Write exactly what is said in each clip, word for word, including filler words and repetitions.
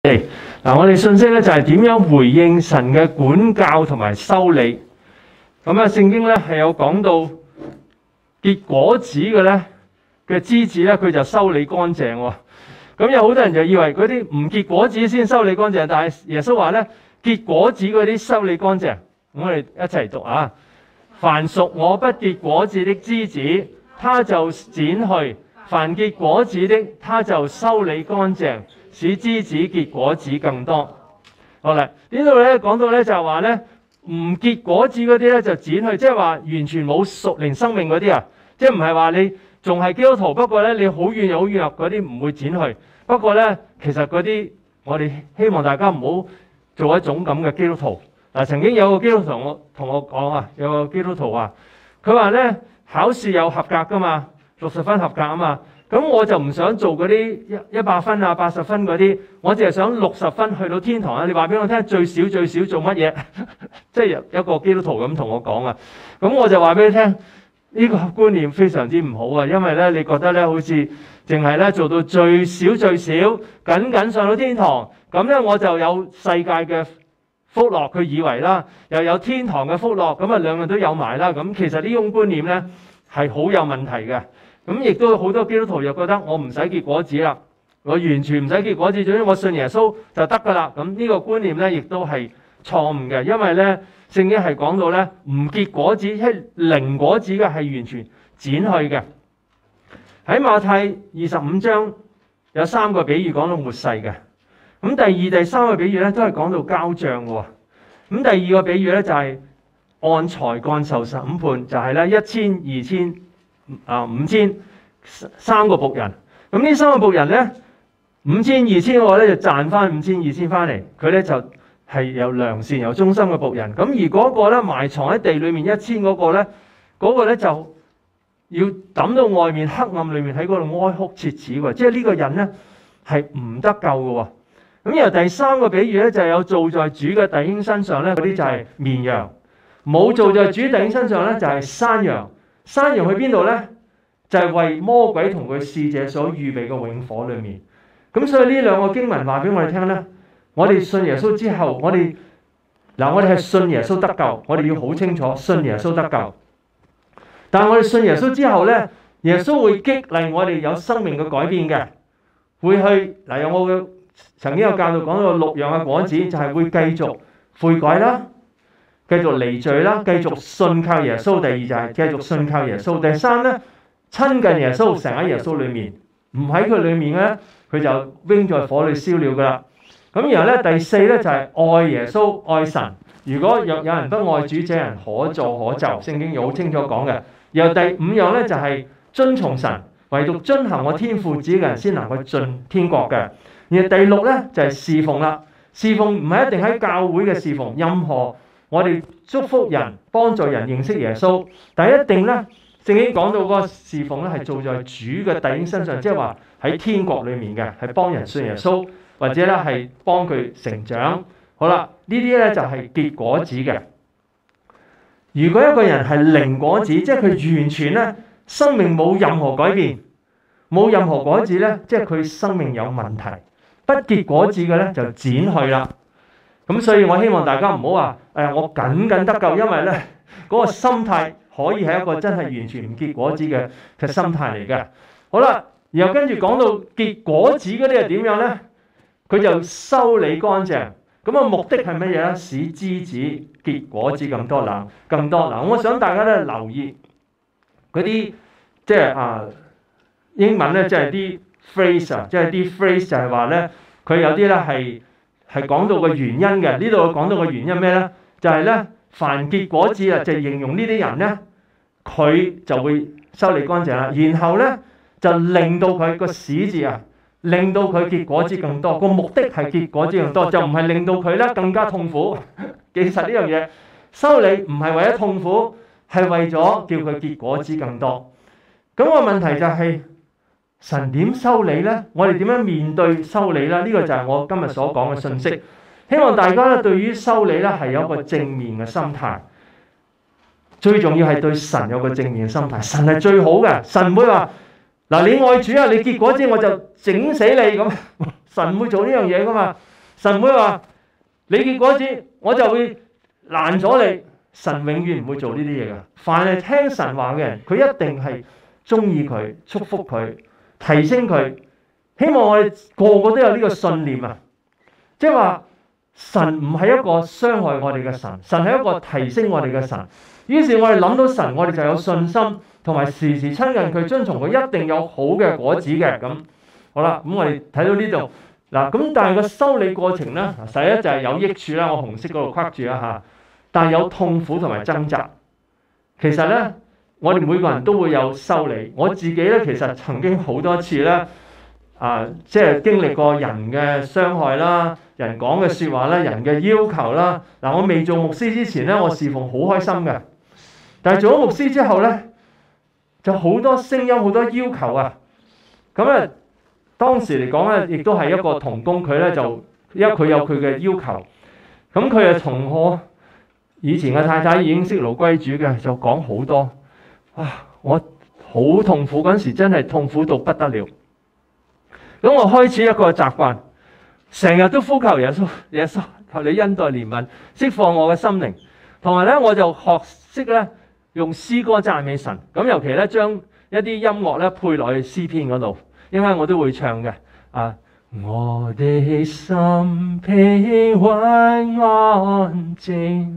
嗱，我哋信息咧就係點樣回應神嘅管教同埋修理。咁啊，聖經咧係有講到結果子嘅咧嘅枝子咧，佢就修理乾淨喎。咁有好多人就以為嗰啲唔結果子先修理乾淨，但係耶穌話咧，結果子嗰啲修理乾淨。我哋一齊讀啊！凡屬我不結果子的枝子，他就剪去；凡結果子的，他就修理乾淨，使枝子結果子更多。好啦，呢度咧講到咧就係話咧，唔結果子嗰啲咧就剪去，即係話完全冇屬靈生命嗰啲啊，即係唔係話你仲係基督徒，不過咧你好軟又好軟弱嗰啲唔會剪去。不過咧，其實嗰啲我哋希望大家唔好做一種咁嘅基督徒。嗱，曾經有個基督徒同我同我講啊，有個基督徒話，佢話咧考試有合格噶嘛，六十分合格啊嘛，咁我就唔想做嗰啲一一百分啊、八十分嗰啲，我淨係想六十分去到天堂啊！你話俾我聽，最少最少做乜嘢？即係有一個基督徒咁同我講啊，咁我就話俾你聽，呢個觀念非常之唔好啊，因為咧你覺得咧好似淨係咧做到最少最少，僅僅上到天堂，咁咧我就有世界嘅福樂，佢以為啦，又有天堂嘅福樂，咁啊兩樣都有埋啦。咁其實呢種觀念咧係好有問題嘅。咁亦都好多基督徒又覺得我唔使結果子啦，我完全唔使結果子，總之我信耶穌就得噶啦。咁呢個觀念咧亦都係錯誤嘅，因為咧聖經係講到咧唔結果子，即係零果子嘅係完全剪去嘅。喺馬太二十五章有三個比喻講到末世嘅。咁第二、第三個比喻咧，都係講到交帳嘅喎。咁第二個比喻咧就係按才幹受審判，就係咧一千、二千啊五千三個僕人。咁呢三個僕人咧，五千、二千個咧就賺翻五千、二千翻嚟，佢咧就係有良善、有忠心嘅僕人。咁而嗰個咧埋藏喺地裏面一千嗰個咧，嗰個咧就要抌到外面黑暗裏面喺嗰度哀哭切齒喎。即係呢個人咧係唔得救嘅喎。咁由第三個比喻咧，就係有做在主嘅弟兄身上咧，嗰啲就係綿羊；冇做在主弟兄身上咧，就係山羊。山羊去邊度咧？就係為魔鬼同佢使者所預備嘅永火裏面。咁所以呢兩個經文話俾我哋聽咧，我哋信耶穌之後，我哋嗱我哋係信耶穌得救，我哋要好清楚信耶穌得救。但係我哋信耶穌之後咧，耶穌會激勵我哋有生命嘅改變嘅，會去嗱有我嘅。曾經有教導講到六樣嘅果子，就係會繼續悔改啦，繼續離罪啦，繼續信靠耶穌。第二就係繼續信靠耶穌。第三咧，親近耶穌，成喺耶穌裏面，唔喺佢裏面咧，佢就扔在火裏燒了噶啦。咁然後咧，第四咧就係愛耶穌、愛神。如果若有人不愛主，這人可詛可咒。聖經有好清楚講嘅。然後第五樣咧就係遵從神，唯獨遵行我天父旨嘅人先能夠進天國嘅。而第六咧就係侍奉啦，侍奉唔係一定喺教會嘅侍奉，任何我哋祝福人、幫助人認識耶穌，但係一定咧，聖經講到嗰個侍奉咧係做在主嘅弟兄身上，即係話喺天國裏面嘅，係幫人信耶穌，或者咧係幫佢成長。好啦，呢啲咧就係結果子嘅。如果一個人係零果子，即係佢完全咧生命冇任何改變，冇任何果子咧，即係佢生命有問題。不結果子嘅咧就剪去啦，咁所以我希望大家唔好話誒我僅僅得救，因為咧嗰、那個心態可以係一個真係完全唔結果子嘅嘅心態嚟嘅。好啦，然後跟住講到結果子嗰啲係點樣咧？佢就修理乾淨，咁啊目的係乜嘢咧？使枝子結果子咁多啦，咁多嗱。我想大家咧留意嗰啲即係啊英文咧，即係啲。phrase 啊，即係啲 phrase 就係話咧，佢有啲咧係係講到個原因嘅。呢度講到個原因咩咧？就係咧，凡結果子啊，就係形容呢啲人咧，佢就會修理乾淨啦。然後咧就令到佢個使字啊，令到佢結果子更多。個目的係結果子更多，就唔係令到佢咧更加痛苦。其實呢樣嘢修理唔係為咗痛苦，係為咗叫佢結果子更多。咁個問題就係。神點修理呢？我哋點樣面對修理呢？呢、這個就係我今日所講嘅信息。希望大家咧對於修理咧係有一個正面嘅心態。最重要係對神有個正面嘅心態。神係最好嘅，神唔會話嗱你愛主啊，你結果之後我就整死你咁。神唔會做呢樣嘢噶嘛。 神唔會話你結果子，我就會攔咗你。神永遠唔會做呢啲嘢㗎。凡係聽神話嘅人，佢一定係中意佢、祝福佢、提升佢。希望我哋個個都有呢個信念啊！即係話神唔係一個傷害我哋嘅神，神係一個提升我哋嘅神。於是我哋諗到神，我哋就有信心，同埋時時親近佢、遵從佢，一定有好嘅果子嘅。咁好啦，咁我哋睇到呢度嗱，咁但係個修理過程咧，第一就係有益處啦，我紅色嗰度框住啦嚇。但係有痛苦同埋掙扎。其實咧，我哋每個人都會有修理。我自己咧，其實曾經好多次咧，啊，即係經歷過人嘅傷害啦，人講嘅説話啦，人嘅要求啦。嗱，我未做牧師之前咧，我侍奉好開心嘅。但係做咗牧師之後咧，就好多聲音、好多要求啊。咁啊，當時嚟講咧，亦都係一個同工，佢咧就因為佢有佢嘅要求，咁佢又同我以前嘅太太已經識奴歸主嘅，就講好多。哇！我好痛苦嗰陣時，真係痛苦到不得了。咁我開始一個習慣，成日都呼求耶穌，耶穌求你恩待憐憫，釋放我嘅心靈。同埋咧，我就學識咧用詩歌讚美神。咁尤其咧將一啲音樂咧配落去詩篇嗰度，因為我都會唱嘅。啊，我的心平穩安靜，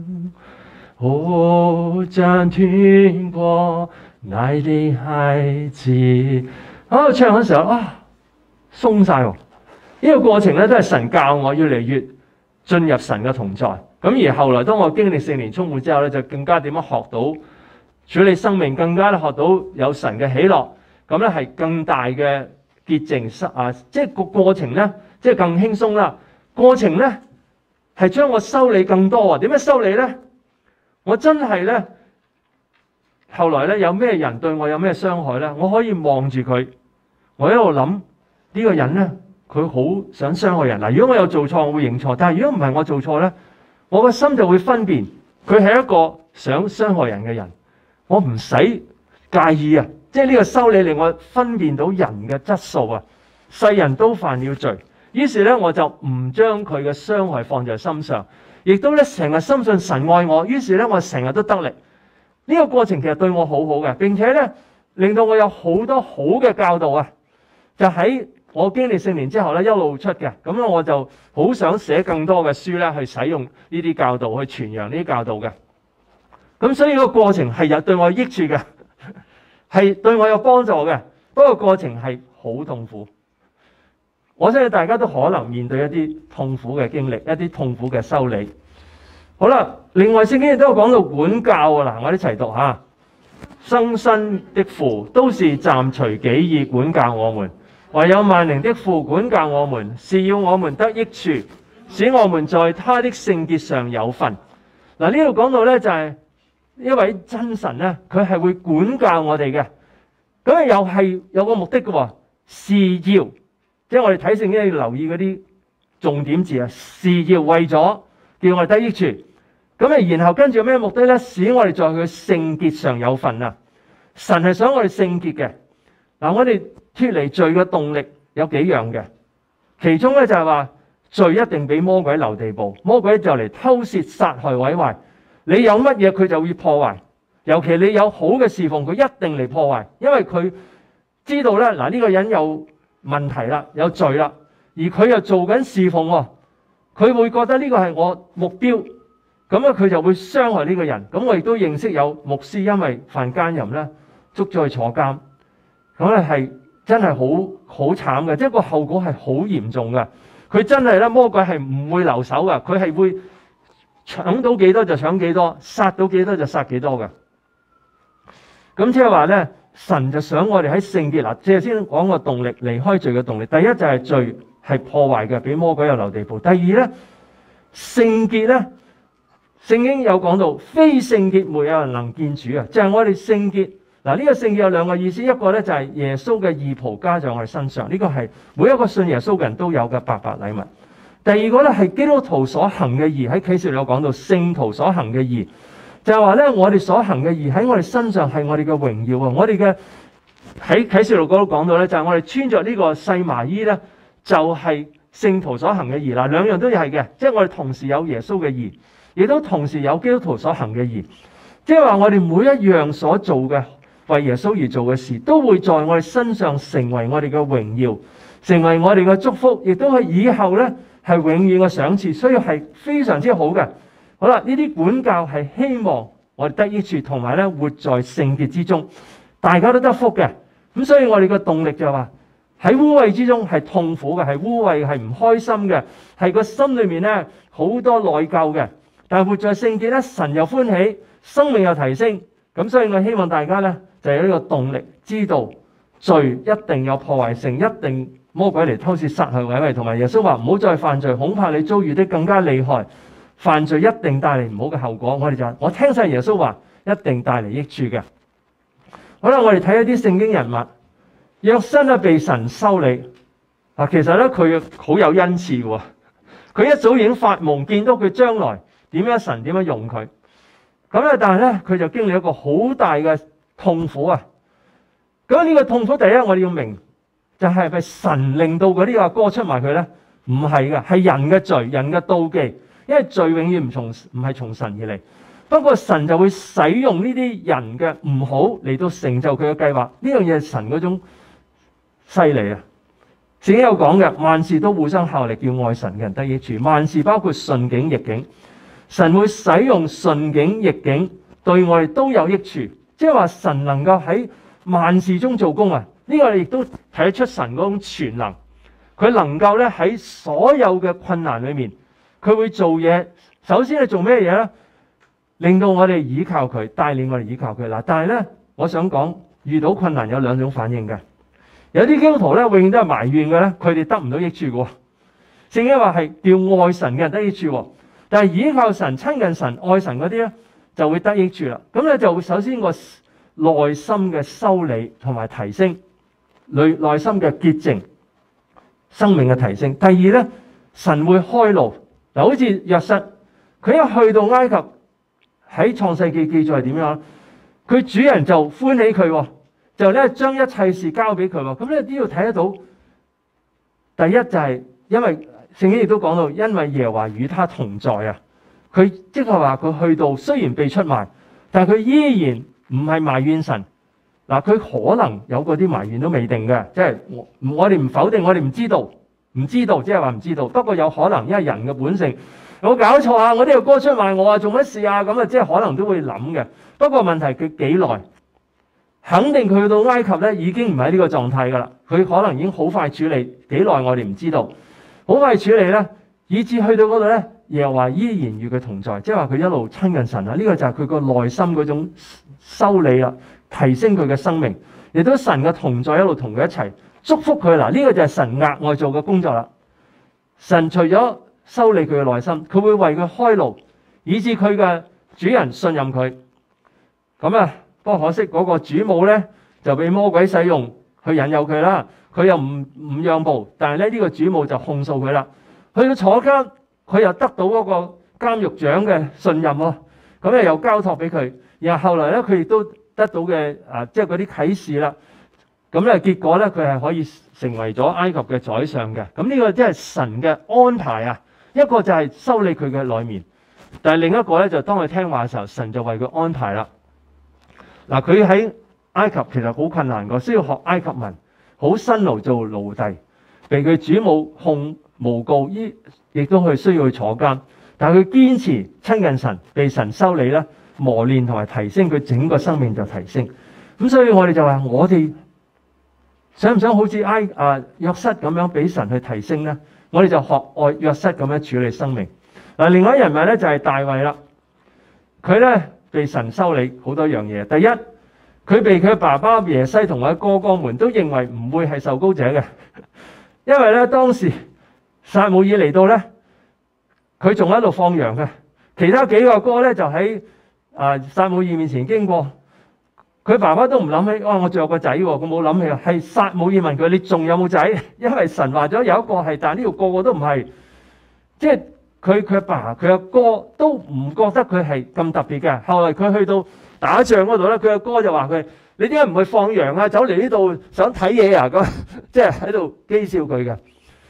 好像天國來的孩子。啊，唱嘅時候啊，鬆晒喎！呢個過程咧都係神教我越嚟越進入神嘅同在。咁而後來當我經歷聖靈充滿之後咧，就更加點樣學到處理生命，更加咧學到有神嘅喜樂。咁咧係更大嘅潔淨啊！即係個過程咧，即係更輕鬆啦。過程咧係將我修理更多啊！點樣修理咧？我真係咧，後來咧有咩人對我有咩傷害咧，我可以望住佢，我一路諗呢個人咧，佢好想傷害人嗱。如果我有做錯，我會認錯；但係如果唔係我做錯咧，我個心就會分辨佢係一個想傷害人嘅人，我唔使介意啊！即係呢個修理令我分辨到人嘅質素啊！世人都犯了罪，於是咧我就唔將佢嘅傷害放在心上，亦都咧成日深信神愛我，於是咧我成日都得力。呢個過程其實對我好好嘅，並且咧令到我有好多好嘅教導啊！就喺我經歷聖靈之後咧一路出嘅，咁咧我就好想寫更多嘅書咧去使用呢啲教導，去傳揚呢啲教導嘅。咁所以個過程係有對我有益處嘅，係對我有幫助嘅。不過過程係好痛苦，我相信大家都可能面對一啲痛苦嘅經歷，一啲痛苦嘅修理。好啦，另外聖經亦都有講到管教啊！嗱，我哋一齊讀下：生身的父都是暫隨己意管教我們，唯有萬靈的父管教我們，是要我們得益處，使我們在他的聖潔上有份。嗱，呢度講到咧就係一位真神咧，佢係會管教我哋嘅。咁又係有個目的嘅喎，是要，即係我哋睇聖經要留意嗰啲重點字啊，是要為咗叫我哋得益處。咁啊，然後跟住有咩目的咧？使我哋在佢聖潔上有份啊！神係想我哋聖潔嘅。嗱，我哋脫離罪嘅動力有幾樣嘅，其中咧就係話罪一定俾魔鬼留地步，魔鬼就嚟偷竊、殺害、毀壞。你有乜嘢佢就會破壞，尤其你有好嘅侍奉，佢一定嚟破壞，因為佢知道咧，嗱，呢個人有問題啦，有罪啦，而佢又做緊侍奉喎，佢會覺得呢個係我目標，咁啊佢就會傷害呢個人。咁我亦都認識有牧師因為犯奸淫咧，捉咗去坐監，咁咧係真係好好慘嘅，即係個後果係好嚴重嘅。佢真係咧，魔鬼係唔會留手嘅，佢係會搶到幾多就搶幾多，殺到幾多就殺幾多嘅。咁即係話咧，神就想我哋喺聖潔嗱，即係先講個動力，離開罪嘅動力。第一就係罪係破壞嘅，俾魔鬼有留地步。第二咧，聖潔咧，聖經有講到，非聖潔沒有人能見主啊！就係我哋聖潔嗱，呢個聖潔有兩個意思，一個咧就係耶穌嘅義袍加在我哋身上，呢個係每一個信耶穌嘅人都有嘅白白禮物。第二個咧係基督徒所行嘅義，喺啟示錄有講到聖徒所行嘅義，就係話咧我哋所行嘅義喺我哋身上係我哋嘅榮耀啊！我哋嘅喺啟示錄嗰度講到咧，就係我哋穿着呢個細麻衣咧，就係聖徒所行嘅義啦，兩樣都係嘅，即係我哋同時有耶穌嘅義，亦都同時有基督徒所行嘅義。即係話我哋每一樣所做嘅為耶穌而做嘅事，都會在我哋身上成為我哋嘅榮耀，成為我哋嘅祝福，亦都係以後咧係永遠嘅賞賜，所以係非常之好嘅。好啦，呢啲管教係希望我哋得益處，同埋咧活在聖潔之中，大家都得福嘅。咁所以我哋嘅動力就係話喺污穢之中係痛苦嘅，係污穢，係唔開心嘅，係個心裏面咧好多內疚嘅。但係活在聖潔咧，神又歡喜，生命又提升。咁所以我希望大家咧就有呢個動力，知道罪一定有破壞性，一定魔鬼嚟偷竊、殺害、毀壞，同埋耶穌話唔好再犯罪，恐怕你遭遇得更加厲害。犯罪一定帶嚟唔好嘅後果。我哋就話我聽晒耶穌話，一定帶嚟益處嘅。好啦，我哋睇一啲聖經人物，約瑟咧被神修理啊，其實咧佢好有恩賜喎，佢一早已經發夢見到佢將來點樣神點樣用佢，咁咧但係咧佢就經歷一個好大嘅痛苦啊。咁呢個痛苦第一我哋要明，就係咪神令到嗰啲阿哥出賣佢咧？唔係嘅，係人嘅罪，人嘅妒忌，因為罪永遠唔從唔係從神而嚟。不過神就會使用呢啲人嘅唔好嚟到成就佢嘅計劃，呢樣嘢係神嗰種犀利啊！聖經有講嘅，萬事都互相效力，叫愛神嘅人得益處。萬事包括順境逆境，神會使用順境逆境對我哋都有益處，即係話神能夠喺萬事中做工啊！呢個亦都睇得出神嗰種全能，佢能夠咧喺所有嘅困難裏面，佢會做嘢。首先係做咩嘢咧？令到我哋倚靠佢，帶領我哋倚靠佢嗱。但係咧，我想講遇到困難有兩種反應嘅。有啲基督徒咧，永遠都係埋怨嘅咧，佢哋得唔到益處嘅。聖經話係叫愛神嘅人得益處，但係倚靠神、親近神、愛神嗰啲咧，就會得益處啦。咁咧就會首先個內心嘅修理同埋提升，內內心嘅潔淨，生命嘅提升。第二咧，神會開路嗱，好似約瑟，佢一去到埃及。喺創世記記載係點樣？佢主人就歡喜佢，就咧將一切事交俾佢。咁咧都要睇得到。第一就係因為聖經亦都講到，因為耶和華與他同在啊。佢即係話佢去到雖然被出賣，但係佢依然唔係埋怨神。嗱，佢可能有嗰啲埋怨都未定嘅，即係我我哋唔否定，我哋唔知道，唔知道即係話唔知道。不過有可能，因為人嘅本性。有冇搞錯啊！我呢個哥出賣我啊，做乜事啊？咁啊，即係可能都會諗嘅。不過問題佢幾耐？肯定佢去到埃及咧，已經唔係呢個狀態噶啦。佢可能已經好快處理，幾耐我哋唔知道。好快處理咧，以至去到嗰度咧，耶和華依然與佢同在，即係話佢一路親近神啊。呢個就係佢個內心嗰種修理啦，提升佢嘅生命，亦都神嘅同在一路同佢一齊祝福佢嗱。呢個就係神額外做嘅工作啦。神除咗修理佢嘅內心，佢會為佢開路，以致佢嘅主人信任佢。咁啊，不過可惜嗰個主母咧就被魔鬼使用去引誘佢啦。佢又唔唔讓步，但係咧呢個主母就控訴佢啦。去到坐監，佢又得到嗰個監獄長嘅信任喎。咁咧又交託俾佢。然後後來咧佢亦都得到嘅啊，即係嗰啲啟示啦。咁咧結果咧佢係可以成為咗埃及嘅宰相嘅。咁呢個即係神嘅安排啊！一個就係修理佢嘅內面，但係另一個咧就當佢聽話嘅時候，神就為佢安排啦。嗱，佢喺埃及其實好困難個，需要學埃及文，好辛勞做奴隸，被佢主母控誣告，依亦都去需要去坐監。但係佢堅持親近神，被神修理啦、磨練同埋提升，佢整個生命就提升。咁所以我哋就話：我哋想唔想好似埃啊約瑟咁樣俾神去提升咧？我哋就學愛約瑟咁樣處理生命。嗱，另外一人物咧就係大衛啦。佢咧被神修理好多樣嘢。第一，佢被佢爸爸耶西同佢哥哥們都認為唔會係受膏者嘅，因為咧當時撒母耳嚟到咧，佢仲喺度放羊嘅。其他幾個哥咧就喺啊撒母耳面前經過，佢爸爸都唔諗起，哇！我仲有個仔喎，佢冇諗起啊。係撒母耳問佢：你仲有冇仔？因為神話咗有一個係，但係呢度個個都唔係。即係佢佢阿爸佢阿哥都唔覺得佢係咁特別嘅。後來佢去到打仗嗰度咧，佢阿哥就話佢：你點解唔去放羊啊？走嚟呢度想睇嘢啊？咁即係喺度譏笑佢嘅。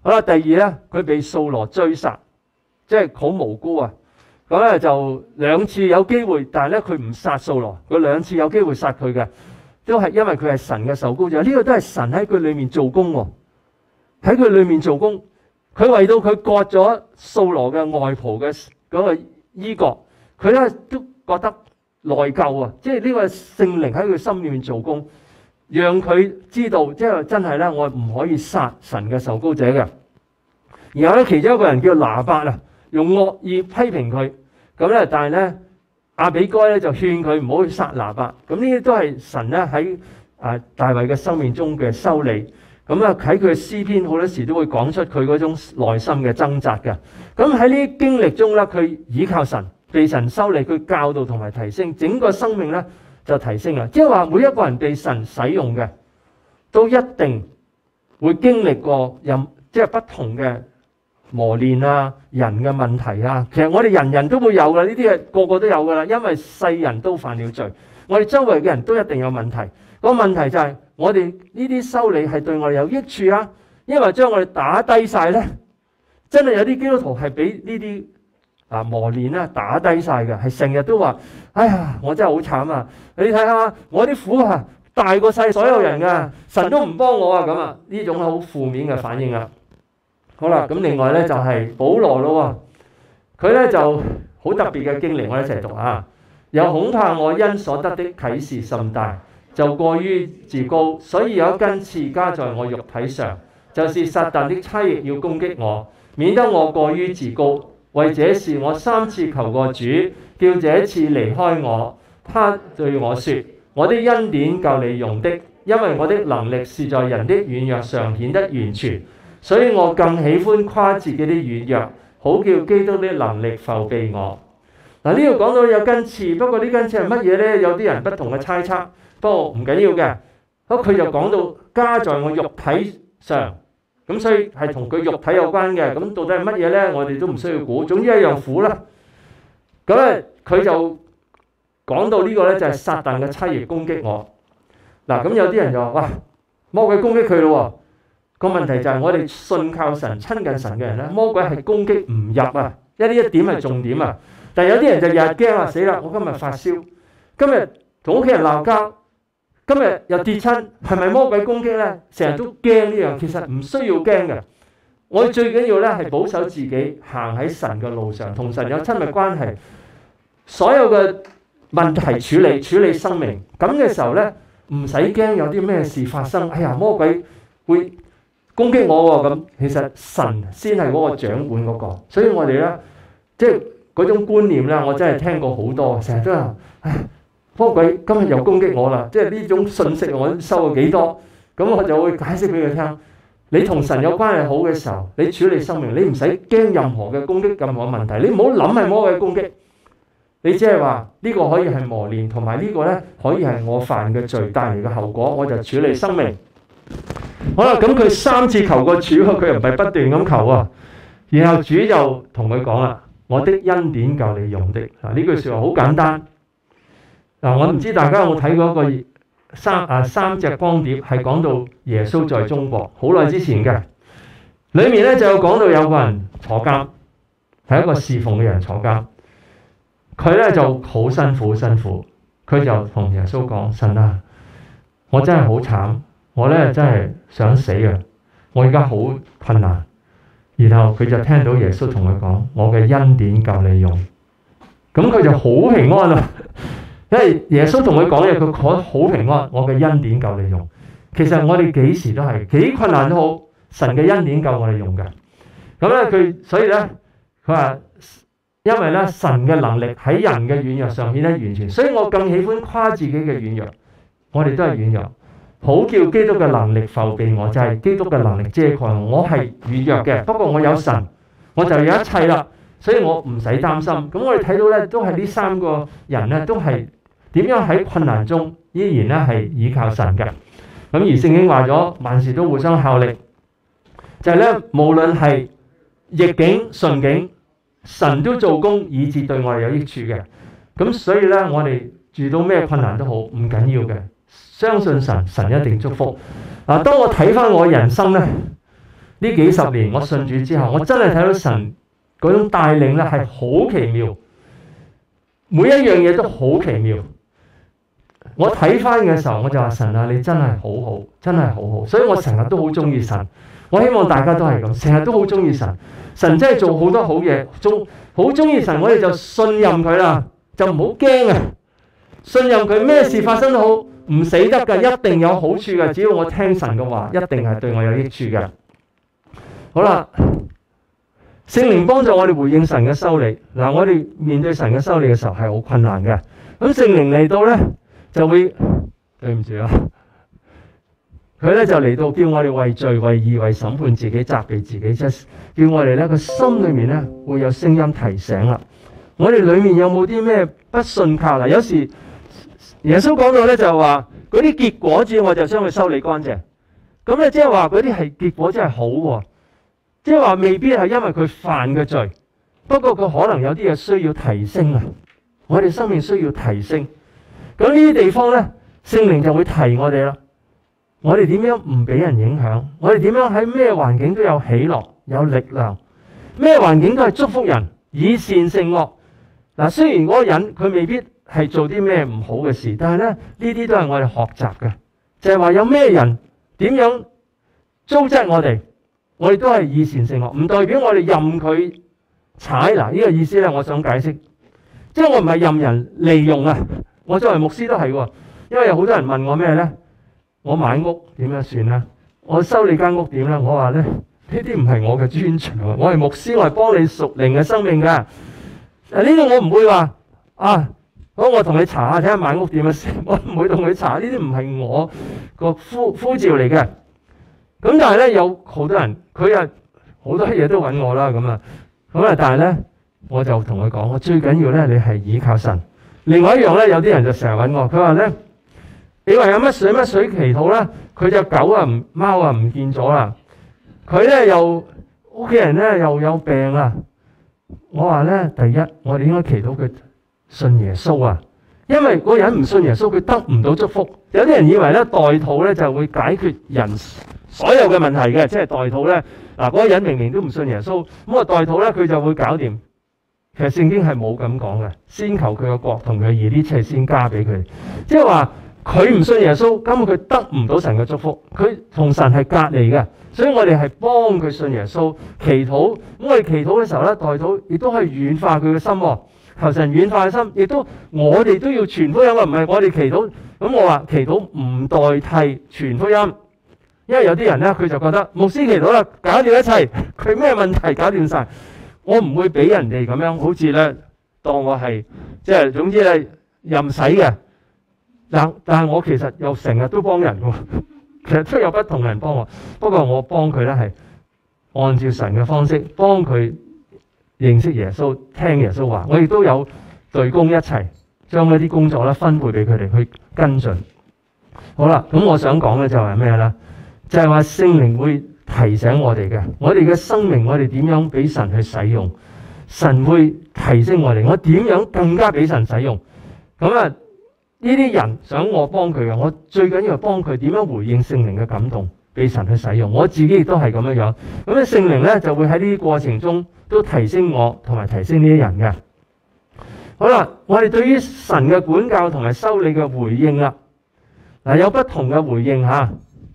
好啦，第二咧，佢被掃羅追殺，即係好無辜啊。咁咧就兩次有機會，但係咧佢唔殺掃羅，佢兩次有機會殺佢嘅，都係因為佢係神嘅受膏者。呢個都係神喺佢裏面做工喎，喺佢裏面做工。佢為到佢割咗掃羅嘅外袍嘅嗰個衣角，佢咧都覺得內疚啊！即係呢個聖靈喺佢心裏面做工，讓佢知道，即係真係咧，我唔可以殺神嘅受膏者嘅。然後咧，其中一個人叫拿八啊，用惡意批評佢，咁咧，但係咧，亞比該咧就勸佢唔好去殺拿八。咁呢啲都係神咧喺啊大衛嘅生命中嘅修理。咁啊喺佢嘅詩篇好多時都會講出佢嗰種內心嘅掙扎嘅。咁喺呢啲經歷中咧，佢倚靠神，被神修理，佢教導同埋提升，整個生命咧就提升啦。即係話每一個人被神使用嘅，都一定會經歷過任即係不同嘅磨練啊，人嘅問題啊。其實我哋人人都會有㗎，呢啲係個個都有㗎啦。因為世人都犯了罪，我哋周圍嘅人都一定有問題。個問題就係我哋呢啲修理係對我哋有益處啊，因為將我哋打低晒咧，真係有啲基督徒係俾呢啲啊磨練啦打低晒嘅，係成日都話：哎呀，我真係好慘啊！你睇下我啲苦啊，大過晒所有人㗎，神都唔幫我啊咁啊！呢種好負面嘅反應啊。好啦，咁另外咧就係保羅咯喎，佢咧就好特別嘅經歷，我哋一齊讀啊。又恐怕我因所得的啟示甚大，就過於自高，所以有一根刺加在我肉體上，就是撒但的差役要攻擊我，免得我過於自高。為這事我三次求過主，叫這刺離開我。他對我說：我的恩典夠你用的，因為我的能力是在人的軟弱上顯得完全。所以我更喜歡誇自己的軟弱，好叫基督的能力覆庇我。嗱，呢度講到有根刺，不過呢根刺係乜嘢呢？有啲人不同嘅猜測，不過唔緊要嘅。咁佢就講到加在我肉體上，咁所以係同佢肉體有關嘅。咁到底係乜嘢呢？我哋都唔需要估，總之一樣苦啦。咁咧佢就講到呢個咧就係撒但嘅差役攻擊我。嗱，咁有啲人就話：哇，魔鬼攻擊佢咯喎！個問題就係我哋信靠神、親近神嘅人咧，魔鬼係攻擊唔入啊！一呢一點係重點啊！但係有啲人就日日驚啊，死啦！我今日發燒，今日同屋企人鬧交，今日又跌親，係咪魔鬼攻擊咧？成日都驚呢樣，其實唔需要驚嘅。我哋最緊要咧係保守自己，行喺神嘅路上，同神有親密關係。所有嘅問題處理處理生命，咁嘅時候咧，唔使驚有啲咩事發生。哎呀，魔鬼會攻擊我喎，咁其實神先係嗰個掌管嗰個，所以我哋咧即係嗰種觀念咧，我真係聽過好多，成日都話：唉，魔鬼今日又攻擊我啦！即係呢種信息我收過幾多，咁我就會解釋俾佢聽。你同神有關係好嘅時候，你處理生命，你唔使驚任何嘅攻擊，任何問題，你唔好諗係魔鬼攻擊。你只係話呢個可以係磨練，同埋呢個咧可以係我犯嘅罪帶嚟嘅後果，我就處理生命。好啦，咁佢三次求過主，佢又唔係不斷咁求啊。然後主就同佢講啦：我的恩典夠你用的。嗱，呢句説話好簡單。嗱，我唔知大家有冇睇過一個三啊三隻光碟，係講到耶穌在中國好耐之前嘅。裏面咧就有講到有個人坐監，係一個侍奉嘅人坐監。佢咧就好辛苦，好辛苦。佢就同耶穌講：神啊，我真係好慘，我咧真係想死啊！我而家好困難。然後佢就聽到耶穌同佢講：我嘅恩典夠你用。咁佢就好平安啦，因為耶穌同佢講嘢，佢覺得好平安。我嘅恩典夠你用。其實我哋幾時都係幾困難都好，神嘅恩典夠我哋用嘅。咁咧佢所以咧佢話。因為咧，神嘅能力喺人嘅軟弱上顯得完全，所以我更喜歡誇自己嘅軟弱。我哋都係軟弱，好叫基督嘅能力覆庇我，就係、是、基督嘅能力遮蓋我。我係軟弱嘅，不過我有神，我就有一切啦，所以我唔使擔心。咁我哋睇到咧，都係呢三個人咧，都係點樣喺困難中依然咧係倚靠神嘅。咁而聖經話咗，萬事都互相效力，就係、是、咧，無論係逆境順境。神都做工，以致對我哋有益處嘅。咁所以咧，我哋遇到咩困難都好，唔緊要嘅。相信神，神一定祝福。嗱，當我睇翻我人生咧， 呢幾十年我信主之後，我真係睇到神嗰種帶領咧係好奇妙，每一樣嘢都好奇妙。我睇翻嘅時候，我就話神啊，你真係好好，真係好好，所以我成日都好中意神。我希望大家都係咁，成日都好中意神。神真係做好多好嘢，中好中意神，我哋就信任佢啦，就唔好驚啊！信任佢，咩事發生都好，唔死得㗎，一定有好處㗎。只要我聽神嘅話，一定係對我有益處嘅。好啦，聖靈幫助我哋回應神嘅修理。嗱，我哋面對神嘅修理嘅時候係好困難嘅。咁聖靈嚟到咧，就會對唔住啊，佢咧就嚟到叫我哋為罪、為義、為審判自己、責備自己，即係叫我哋咧個心裏面咧會有聲音提醒啦。我哋裏面有冇啲咩不信靠？嗱，有時耶穌講到咧就係話嗰啲結果子，我就將佢修理乾淨。咁咧即係話嗰啲係結果真係好喎，即係話未必係因為佢犯嘅罪，不過佢可能有啲嘢需要提升啊。我哋生命需要提升，咁呢啲地方咧，聖靈就會提我哋啦。我哋點樣唔俾人影響？我哋點樣喺咩環境都有喜樂、有力量？咩環境都係祝福人，以善勝惡。嗱，雖然嗰個人佢未必係做啲咩唔好嘅事，但係咧呢啲都係我哋學習嘅，就係話有咩人點樣糟質我哋，我哋都係以善勝惡，唔代表我哋任佢踩。嗱，呢個意思咧，我想解釋，即係我唔係任人利用啊。我作為牧師都係喎，因為有好多人問我咩咧？我買屋點樣算咧？我收你間屋點咧？我話咧，呢啲唔係我嘅專長，我係牧師，我係幫你屬靈嘅生命㗎。誒，呢度我唔會話啊，好，我同你查下睇下買屋點樣算，我唔會同佢查，呢啲唔係我個呼呼召嚟嘅。咁但係咧，有好多人佢啊好多嘢都揾我啦，咁啊咁啊，但係咧我就同佢講，我最緊要咧你係倚靠神。另外一樣咧，有啲人就成日揾我，佢話咧，你話有乜水乜水祈禱啦，佢隻狗啊唔貓啊唔見咗啦，佢咧又屋企人咧又有病啦。我話咧，第一我哋應該祈禱佢信耶穌啊，因為嗰個人唔信耶穌，佢得唔到祝福。有啲人以為咧代禱咧就會解決人所有嘅問題嘅，即係代禱咧嗱，嗰個人明明都唔信耶穌，咁啊代禱咧佢就會搞掂。其實聖經係冇咁講嘅，先求佢個國同佢義，呢一切先加俾佢。即係話佢唔信耶穌，根本佢得唔到神嘅祝福，佢同神係隔離嘅。所以我哋係幫佢信耶穌，祈禱。咁我哋祈禱嘅時候咧，代禱亦都係軟化佢嘅心，求神軟化嘅心。亦都我哋都要傳福音啊，唔係我哋祈禱。咁我話祈禱唔代替傳福音，因為有啲人咧佢就覺得牧師祈禱啦，搞掂一切，佢咩問題搞掂晒。我唔會俾人哋咁樣，好似咧當我係即係總之咧任使嘅。但但係我其實又成日都幫人喎，其實都有不同人幫我。不過我幫佢咧係按照神嘅方式幫佢認識耶穌、聽耶穌話。我亦都有隊工一齊將一啲工作咧分配俾佢哋去跟進。好啦，咁我想講嘅就係咩咧？就係話聖靈會提醒我哋嘅，我哋嘅生命，我哋點樣俾神去使用？神會提升我哋，我點樣更加俾神使用？咁啊，呢啲人想我幫佢嘅，我最緊要係幫佢點樣回應聖靈嘅感動，俾神去使用。我自己亦都係咁樣樣。咁咧，聖靈咧就會喺呢啲過程中都提升我，同埋提升呢啲人嘅。好啦，我哋對於神嘅管教同埋修理嘅回應啦，嗱有不同嘅回應嚇。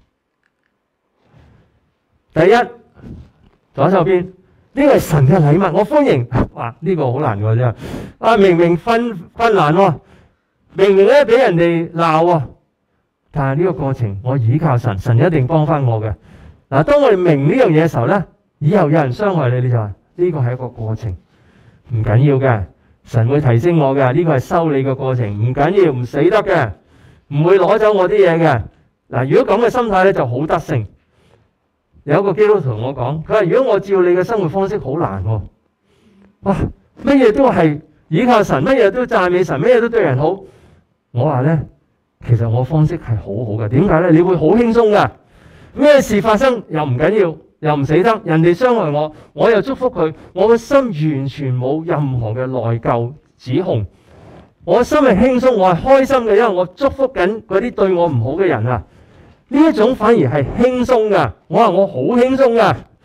第一，左手邊呢個係神嘅禮物，我歡迎。哇，呢個好難喎真係。啊，明明困困難喎，明明咧俾人哋鬧喎，但係呢個過程我倚靠神，神一定幫翻我嘅。嗱，當我哋明呢樣嘢嘅時候咧，以後有人傷害你，你就話呢個係一個過程，唔緊要嘅，神會提升我嘅。呢個係修理嘅過程，唔緊要，唔死得嘅，唔會攞走我啲嘢嘅。嗱，如果咁嘅心態咧，就好得勝。有一個基督徒同我講，佢話如果我照你嘅生活方式好難喎，哇，乜嘢都係倚靠神，乜嘢都讚美神，乜嘢都對人好。我話咧，其實我方式係好好嘅。點解咧？你會好輕鬆噶，咩事發生又唔緊要，又唔死得，人哋傷害我，我又祝福佢，我嘅心完全冇任何嘅內疚指控，我嘅心係輕鬆，我係開心嘅，因為我祝福緊嗰啲對我唔好嘅人啊。呢一種反而係輕鬆噶，我話我好輕鬆噶，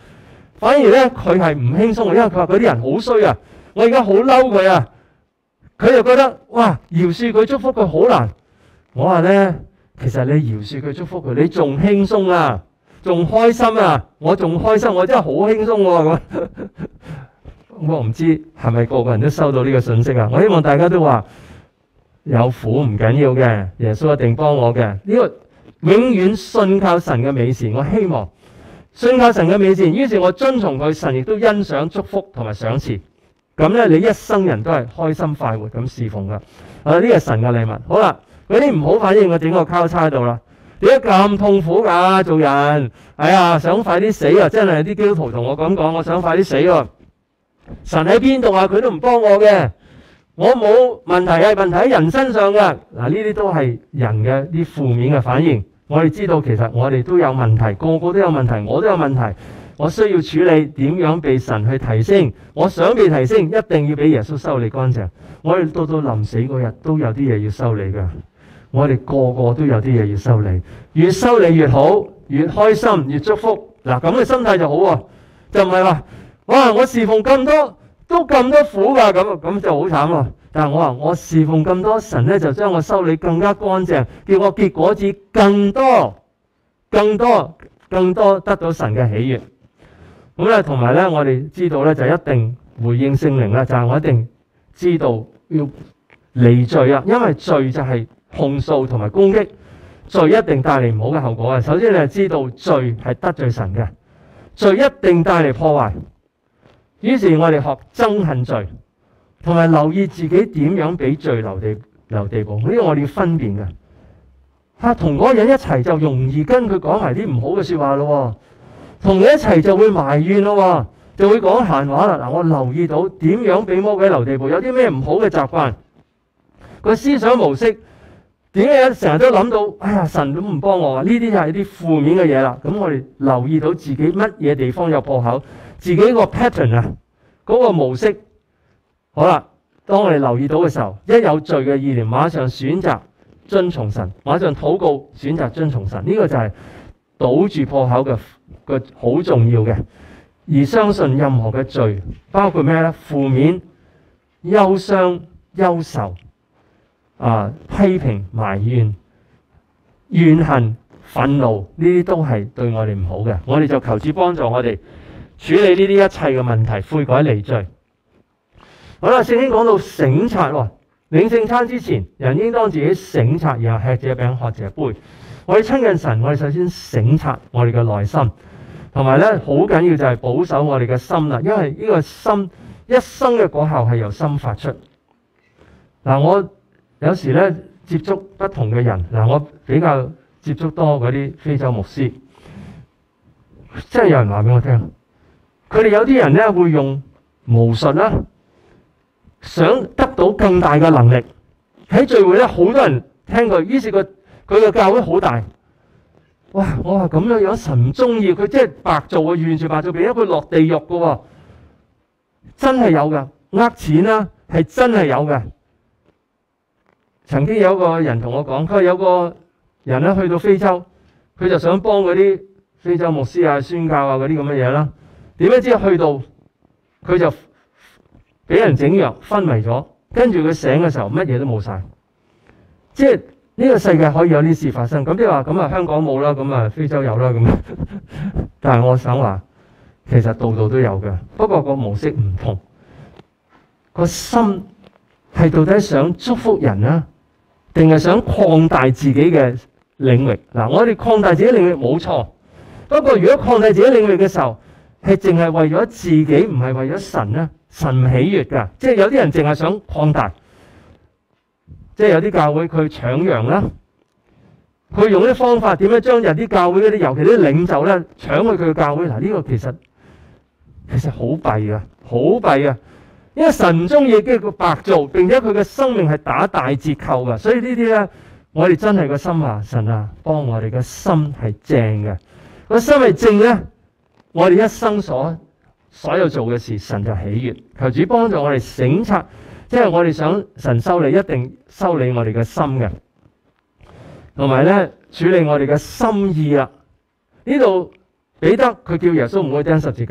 反而咧佢係唔輕鬆，因為佢話嗰啲人好衰啊，我而家好嬲佢啊，佢就覺得哇，饒恕佢祝福佢好難。我話咧，其實你饒恕佢祝福佢，你仲輕鬆啊，仲開心啊，我仲開心，我真係好輕鬆喎咁。我唔知係咪個個人都收到呢個信息啊？我希望大家都話有苦唔緊要嘅，耶穌一定幫我嘅。呢個永遠信靠神嘅美善，我希望信靠神嘅美善，於是我遵從佢，神亦都欣賞祝福同埋賞賜。咁咧，你一生人都係開心快活咁侍奉噶。啊，呢個係神嘅禮物。好啦，嗰啲唔好反應，我整個交叉喺度啦。點解咁痛苦㗎？做人，哎呀，想快啲死啊！真係啲基督徒同我咁講，我想快啲死喎。神喺邊度啊？佢都唔幫我嘅，我冇問題啊，問題喺人身上嘅。嗱，呢啲都係人嘅啲負面嘅反應。我哋知道其實我哋都有問題，個個都有問題，我都有問題，我需要處理點樣被神去提升。我想被提升，一定要俾耶穌修理乾淨。我哋到到臨死嗰日都有啲嘢要修理㗎。我哋個個都有啲嘢要修理，越修理越好，越開心，越祝福。嗱，咁嘅心態就好喎，就唔係話哇！我侍奉咁多都咁多苦㗎，咁咁就好慘喎。但係我話我侍奉咁多，神咧就將我修理更加乾淨，叫我結果子更多、更多、更多，得到神嘅喜悅。咁咧，同埋咧，我哋知道咧就一定回應聖靈啦，就係我一定知道要離罪啊，因為罪就係控訴同埋攻擊，罪一定帶嚟唔好嘅後果啊。首先你係知道罪係得罪神嘅，罪一定帶嚟破壞。於是我哋學憎恨罪，同埋留意自己點樣俾罪留地留地步。呢個我哋要分辨嘅。嚇，同嗰個人一齊就容易跟佢講埋啲唔好嘅説話咯。同你一齊就會埋怨咯，就會講閒話啦。嗱，我留意到點樣俾魔鬼留地步，有啲咩唔好嘅習慣，個思想模式點解成日都諗到，哎呀，神都唔幫我啊！呢啲就係啲負面嘅嘢啦。咁我哋留意到自己乜嘢地方有破口，自己個 pattern 啊，嗰個模式，好啦。當我哋留意到嘅時候，一有罪嘅意念，馬上選擇遵從神，馬上禱告，選擇遵從神。呢個就係堵住破口嘅個好重要嘅。而相信任何嘅罪，包括咩咧？負面、憂傷、憂愁啊、批評、埋怨、怨恨、憤怒，呢啲都係對我哋唔好嘅。我哋就求主幫助我哋處理呢啲一切嘅問題，悔改離罪。好啦，聖經講到省察喎，領聖餐之前，人應當自己省察，然後吃這餅，喝這杯。我哋親近神，我哋首先省察我哋嘅內心，同埋咧好緊要就係保守我哋嘅心啦，因為呢個心一生嘅果效係由心發出。嗱，我有時咧接觸不同嘅人，嗱，我比較接觸多嗰啲非洲牧師，即係有人話俾我聽，佢哋有啲人咧會用巫術啦，想得到更大嘅能力。喺聚會咧，好多人聽佢，於是佢佢嘅教會好大。哇！我話咁樣樣神唔中意，佢即係白做啊，完全白做，俾咗佢落地獄噶喎，真係有噶，呃錢啦，係真係有嘅。曾經有個人同我講，佢話有個人咧去到非洲，佢就想幫嗰啲非洲牧師啊、宣教啊嗰啲咁嘅嘢啦。點解知去到佢就俾人整藥昏迷咗，跟住佢醒嘅時候乜嘢都冇晒。即係呢個世界可以有呢事發生。咁即係話咁啊，香港冇啦，咁啊非洲有啦咁。但係我想話，其實度度都有嘅，不過個模式唔同。個心係到底想祝福人啊，定係想擴大自己嘅領域？嗱，我哋擴大自己領域冇錯，不過如果擴大自己領域嘅時候，係淨係為咗自己，唔係為咗神咧，神唔喜悅㗎。即係有啲人淨係想擴大，即係有啲教會佢搶羊啦，佢用啲方法點樣將有啲教會嗰啲，尤其啲領袖咧搶去佢嘅教會。嗱，呢個其實其實好弊㗎，好弊㗎。因為神唔中意嘅佢白做，並且佢嘅生命係打大折扣㗎，所以呢啲咧，我哋真係個心話神啊，幫我哋嘅心係正嘅，個心係正咧，我哋一生所所有做嘅事，神就喜悅。求主幫助我哋省察，即係我哋想神修理，一定修理我哋嘅心嘅，同埋咧處理我哋嘅心意啦。呢度彼得佢叫耶穌唔好釘十字架，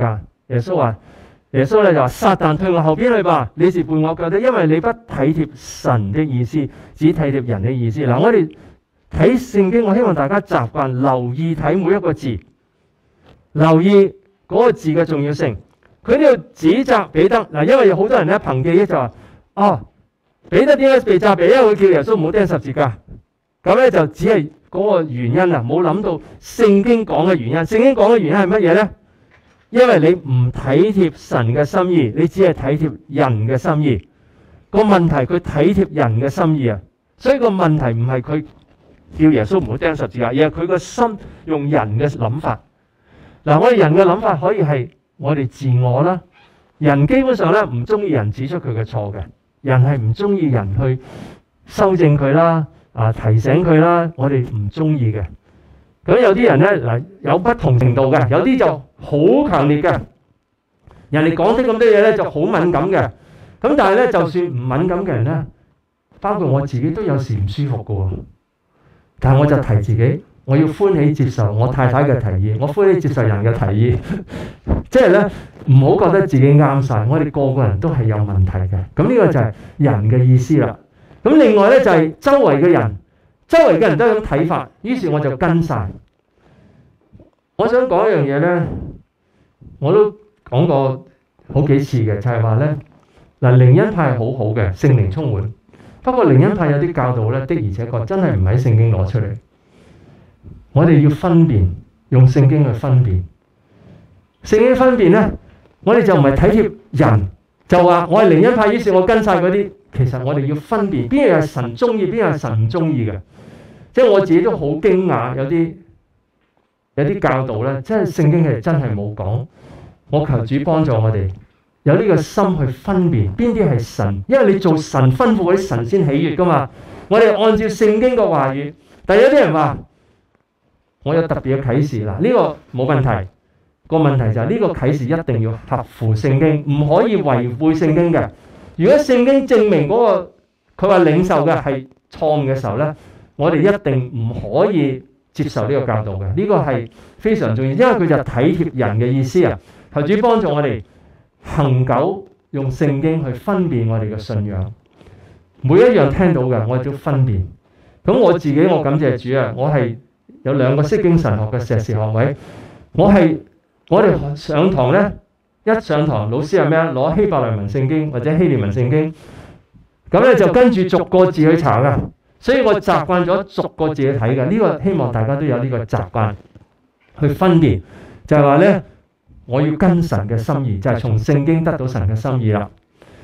耶穌話：耶穌咧就話撒旦退我後邊去吧，你是絆我腳的，因為你不體貼神的意思，只體貼人的意思。嗱，我哋睇聖經，我希望大家習慣留意睇每一個字，留意嗰個字嘅重要性。佢呢度指責彼得嗱，因為有好多人咧憑記憶就話：哦，彼得點解被責備？因為佢叫耶穌唔好釘十字架。咁咧就只係嗰個原因啊，冇諗到聖經講嘅原因。聖經講嘅原因係乜嘢咧？因為你唔體貼神嘅心意，你只係體貼人嘅心意。個問題佢體貼人嘅心意啊，所以個問題唔係佢叫耶穌唔好釘十字架，而係佢個心用人嘅諗法。嗱，我哋人嘅諗法可以係我哋自我啦。人基本上咧唔中意人指出佢嘅錯嘅，人係唔中意人去修正佢啦。啊！提醒佢啦，我哋唔中意嘅。咁有啲人咧嗱，有不同程度嘅，有啲就好強烈嘅。人哋講啲咁多嘢咧，就好敏感嘅。咁但係咧，就算唔敏感嘅人咧，包括我自己都有時唔舒服嘅喎。但係我就提自己，我要歡喜接受我太太嘅提議，我歡喜接受人嘅提議。即係咧，唔好覺得自己啱晒。我哋個個人都係有問題嘅。咁呢個就係人嘅意思啦。咁另外咧就係周圍嘅人，周圍嘅人都有咁睇法，於是我就跟晒。我想講一樣嘢咧，我都講過好幾次嘅，就係話咧嗱，靈恩派係好好嘅，聖靈充滿。不過靈恩派有啲教導咧，的而且確真係唔喺聖經攞出嚟。我哋要分辨，用聖經去分辨。聖經分辨咧，我哋就唔係體貼人，就話我係靈恩派，於是我跟晒嗰啲。其實我哋要分辨邊樣係神中意，邊樣係神唔中意嘅。即係我自己都好驚訝，有啲有啲教導咧，即係聖經係真係冇講。我求主幫助我哋有呢個心去分辨邊啲係神，因為你做神吩咐嗰啲神先喜悅噶嘛。我哋按照聖經嘅話語，但係有啲人話我有特別嘅啟示嗱，呢個冇問題。個問題就係呢個啟示一定要合乎聖經，唔可以違背聖經嘅。如果聖經證明嗰個佢話領受嘅係錯誤嘅時候咧，我哋一定唔可以接受呢個教導嘅。呢個係非常重要，因為佢就體貼人嘅意思啊。求主幫助我哋恆久用聖經去分辨我哋嘅信仰，每一樣聽到嘅我哋都分辨。咁我自己我感謝主啊，我係有兩個釋經神學嘅碩士學位，我係我哋上堂咧。一上堂，老師係咩啊？攞希伯來文聖經或者希臘文聖經，咁咧就跟住逐個字去查噶。所以我習慣咗逐個字去睇嘅。呢個希望大家都有呢個習慣去分辨，就係話咧，我要跟神嘅心意，就係從聖經得到神嘅心意啦。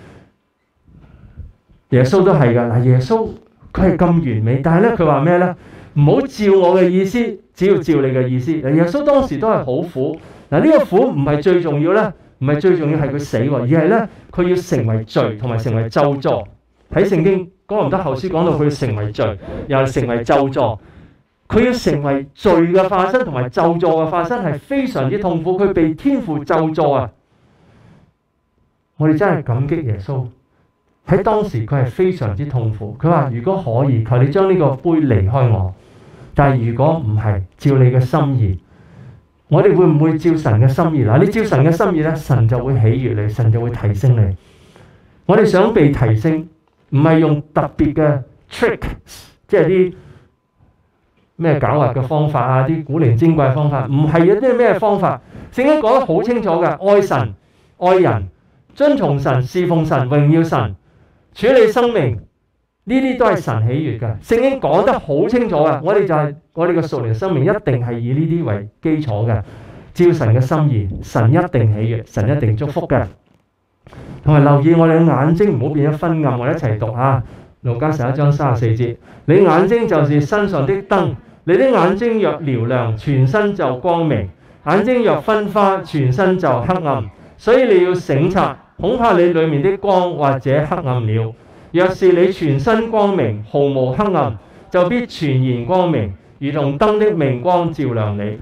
耶穌都係噶嗱，耶穌佢係咁完美，但係咧佢話咩咧？唔好照我嘅意思，只要照你嘅意思。嗱，耶穌當時都係好苦嗱，呢個苦唔係最重要咧。唔係最重要係佢死喎，而係咧佢要成為罪同埋成為咒詛。喺聖經哥林多後書講到佢要成為罪，又係成為咒詛。佢要成為罪嘅化身同埋咒詛嘅化身係非常之痛苦，佢被天父咒詛啊！我哋真係感激耶穌。喺當時佢係非常之痛苦。佢話：如果可以，求你將呢個杯離開我。但係如果唔係，照你嘅心意。我哋會唔會照神嘅心意？嗱，你照神嘅心意咧，神就會喜悅你，神就會提升你。我哋想被提升，唔係用特別嘅 trick， 即係啲咩狡猾嘅方法啊，啲古靈精怪嘅方法，唔係有啲咩方法。聖經講得好清楚嘅，愛神、愛人、遵從神、侍奉神、榮耀神、處理生命。呢啲都係神喜悅嘅，聖經講得好清楚啊！我哋就係、是、我哋嘅屬靈生命一定係以呢啲為基礎嘅，照神嘅心意，神一定喜悅，神一定祝福嘅。同埋留意我哋嘅眼睛唔好變咗昏暗，我哋一齊讀下路加十一章三十四節：你眼睛就是身上的燈，你的眼睛若瞭亮，全身就光明；眼睛若昏花，全身就黑暗。所以你要省察，恐怕你裡面的光或者黑暗了。若是你全身光明，毫無黑暗，就必全然光明，如同燈的明光照亮你。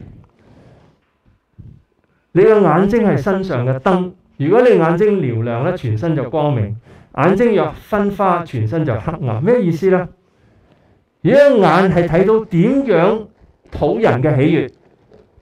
你嘅眼睛係身上嘅燈，如果你眼睛瞭亮咧，全身就光明；眼睛若昏花，全身就黑暗。咩意思呢？如果眼係睇到點樣討人嘅喜悅，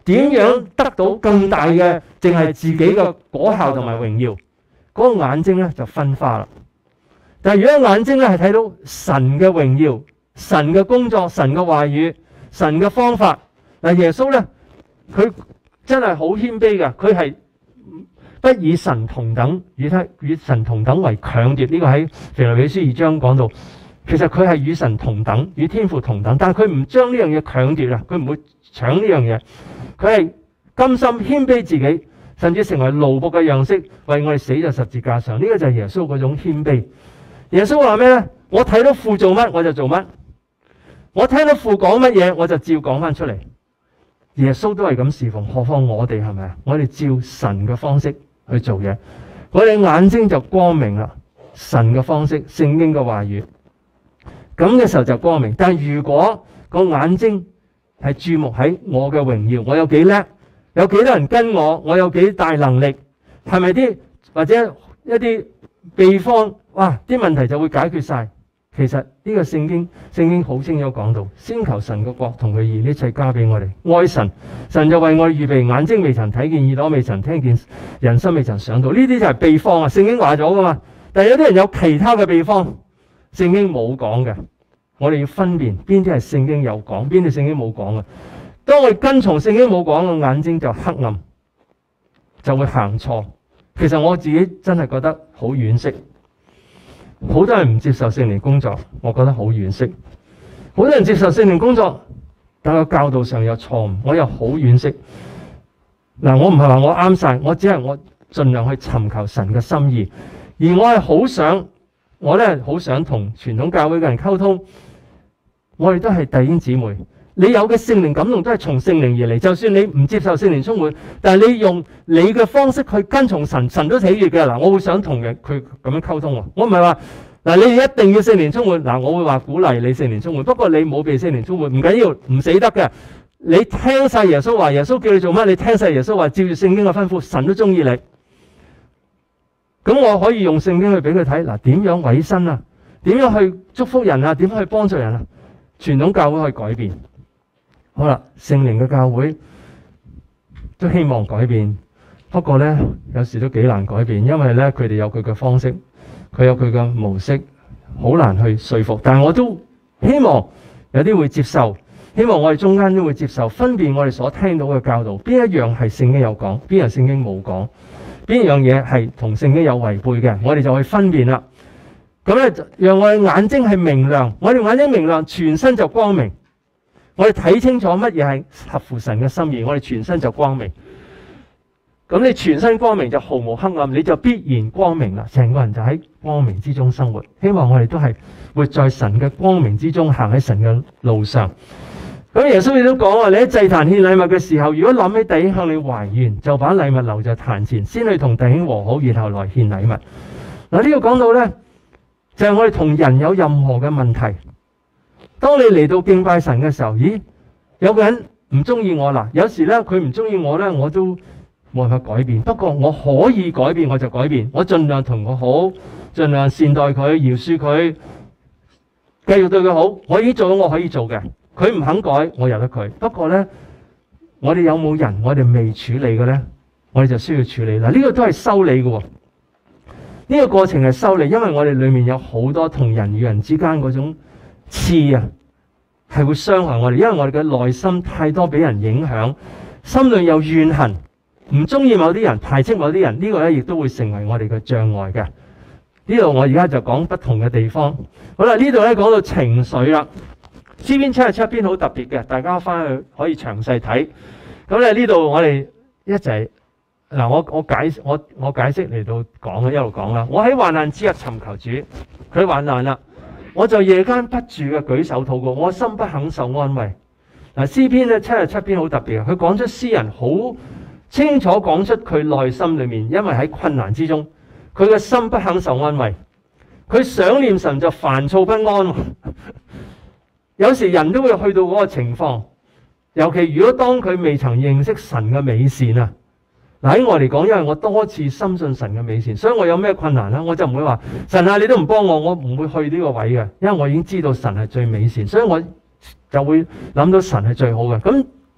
點樣得到更大嘅，淨係自己嘅果效同埋榮耀？嗰、那個眼睛咧就分花啦。但係如果眼睛咧係睇到神嘅榮耀、神嘅工作、神嘅話語、神嘅方法，嗱，耶穌咧佢真係好謙卑嘅，佢係不以神同等，與他與神同等為強奪。呢、這個喺腓立比書二章講到，其實佢係與神同等，與天父同等，但係佢唔將呢樣嘢強奪啊，佢唔會搶呢樣嘢，佢係甘心謙卑自己，甚至成為奴僕嘅樣式，為我哋死在十字架上。呢、這個就係耶穌嗰種謙卑。耶穌話咩咧？我睇到父做乜我就做乜，我聽到父講乜嘢我就照講翻出嚟。耶穌都係咁侍奉，何況我哋係咪啊？我哋照神嘅方式去做嘢，我哋眼睛就光明啦。神嘅方式，聖經嘅話語，咁嘅時候就光明。但如果個眼睛係注目喺我嘅榮耀，我有幾叻，有幾多人跟我，我有幾大能力，係咪啲或者一啲秘方，哇！啲問題就會解決晒。其實呢個聖經，聖經好清楚講到，先求神嘅國同佢義，呢一切加俾我哋。愛神，神就為我哋預備，眼睛未曾睇見，耳朵未曾聽見，人心未曾想到。呢啲就係秘方啊！聖經話咗噶嘛。但係有啲人有其他嘅秘方，聖經冇講嘅。我哋要分辨邊啲係聖經有講，邊啲聖經冇講嘅。當我哋跟從聖經冇講嘅，眼睛就黑暗，就會行錯。其實我自己真係覺得好惋惜。好多人唔接受聖靈工作，我覺得好惋惜。好多人接受聖靈工作，但係教導上有錯誤，我又好惋惜。嗱，我唔係話我啱晒，我只係我盡量去尋求神嘅心意，而我係好想，我咧好想同傳統教會嘅人溝通。我哋都係弟兄姊妹，你有嘅聖靈感動都係從聖靈而嚟。就算你唔接受聖靈充滿，但係你用你嘅方式去跟從神，神都喜悅嘅。嗱，我會想同佢咁樣溝通。我唔係話嗱，你哋一定要聖靈充滿。嗱，我會話鼓勵你聖靈充滿。不過你冇被聖靈充滿唔緊要，唔死得嘅。你聽晒耶穌話，耶穌叫你做乜，你聽晒耶穌話，照住聖經嘅吩咐，神都中意你。咁我可以用聖經去俾佢睇。嗱，點樣委身啊？點樣去祝福人啊？點樣去幫助人啊？傳統教會可以改變。好啦，聖靈嘅教會都希望改變，不過呢，有時都幾難改變，因為呢，佢哋有佢嘅方式，佢有佢嘅模式，好難去說服。但係我都希望有啲會接受，希望我哋中間都會接受，分辨我哋所聽到嘅教導，邊一樣係聖經有講，邊樣聖經冇講，邊樣嘢係同聖經有違背嘅，我哋就去分辨啦。咁咧，讓我哋眼睛係明亮，我哋眼睛明亮，全身就光明。我哋睇清楚乜嘢係合乎神嘅心意，我哋全身就光明。咁你全身光明就毫無黑暗，你就必然光明啦。成個人就喺光明之中生活。希望我哋都係活在神嘅光明之中，行喺神嘅路上。咁耶穌亦都講話，你喺祭壇獻禮物嘅時候，如果諗起弟兄向你懷怨，就把禮物留在壇前，先去同弟兄和好，然後來獻禮物。嗱，呢個講到呢，就係我哋同人有任何嘅問題。當你嚟到敬拜神嘅時候，咦，有個人唔中意我啦。有時咧，佢唔中意我咧，我都冇辦法改變。不過我可以改變，我就改變。我盡量同佢好，盡量善待佢，饒恕佢，繼續對佢好。我已經做到我可以做嘅。佢唔肯改，我由得佢。不過咧，我哋有冇人我哋未處理嘅咧？我哋就需要處理啦。呢個都係修理嘅。呢個過程係修理，因為我哋裏面有好多同人與人之間嗰種刺啊，係會傷害我哋，因為我哋嘅內心太多俾人影響，心裏有怨恨，唔中意某啲人，排斥某啲人，呢個咧亦都會成為我哋嘅障礙嘅。呢度我而家就講不同嘅地方。好啦，呢度咧講到情緒啦，詩篇七十七篇好特別嘅，大家翻去可以詳細睇。咁咧呢度我哋一齊嗱，我我解我我解釋嚟到講嘅，一路講啦。我喺患難之日尋求主，佢患難啦。我就夜間不住嘅舉手禱告，我心不肯受安慰。嗱，詩篇咧七十七篇好特別嘅，佢講出詩人好清楚講出佢內心裏面，因為喺困難之中，佢嘅心不肯受安慰，佢想念神就煩躁不安。有時人都會去到嗰個情況，尤其如果當佢未曾認識神嘅美善啊。嗱，喺我嚟講，因為我多次深信神嘅美善，所以我有咩困難咧，我就唔會話神啊，你都唔幫我，我唔會去呢個位嘅，因為我已經知道神係最美善，所以我就會諗到神係最好嘅。咁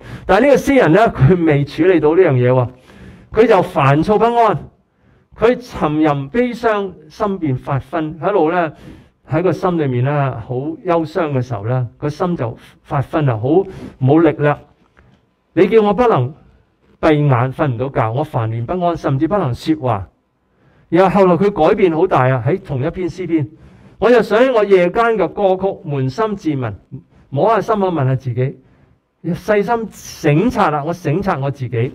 但係呢個詩人咧，佢未處理到呢樣嘢喎，佢就煩躁不安，佢沉吟悲傷，心便發昏，喺度咧喺個心裏面咧好憂傷嘅時候咧，個心就發昏啊，好冇力啦。你叫我不能閉眼瞓唔到覺，我煩亂不安，甚至不能說話。然後後來佢改變好大啊，喺同一篇詩篇，我就想起我夜間嘅歌曲，捫心自問，摸下心口問下自己，細心省察啦，我省察我自己，